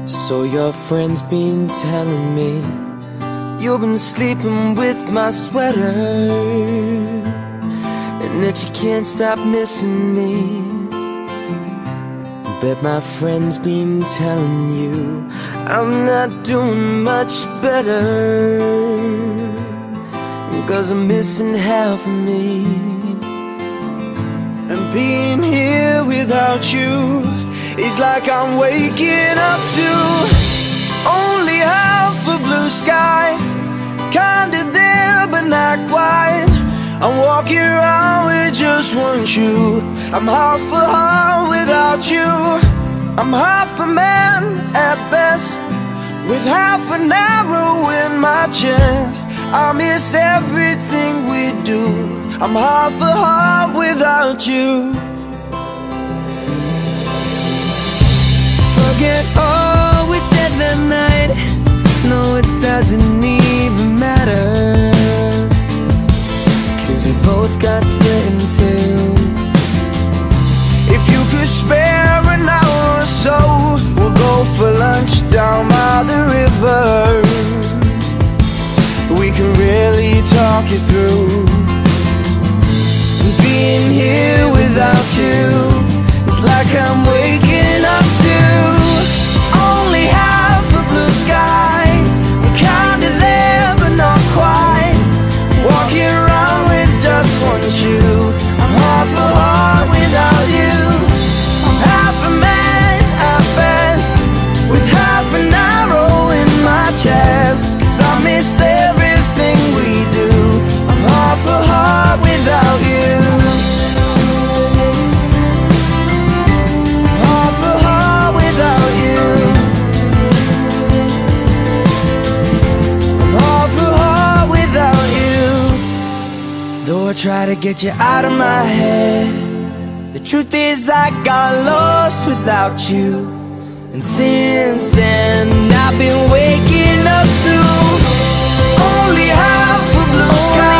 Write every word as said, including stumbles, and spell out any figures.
So your friend's been telling me you've been sleeping with my sweater, and that you can't stop missing me. Bet my friend's been telling you I'm not doing much better, 'cause I'm missing half of me. And being here without you is like I'm waking up to only half a blue sky, kinda there but not quite. I'm walking around with just one shoe. I'm half a heart without you. I'm half a man at best, with half an arrow in my chest. I miss everything we do. I'm half a heart without you. Forget all we said that night. No, it doesn't even matter, 'cause we both got split in two. If you could spare an hour or so, we'll go for lunch down by the river. We can really talk it through. Being here without you is like I'm waking up to only half a blue sky. I'm kinda there but not quite. Walking around with just one shoe. I'm half a heart without you. I'm half a man at best, with half an arrow in my chest. 'Cause I miss everything we do. I'm half a heart without you. Half a heart without you. I'm half a heart without you. Though I try to get you out of my head, the truth is I got lost without you. And since then I've been waking up to only half a blue sky.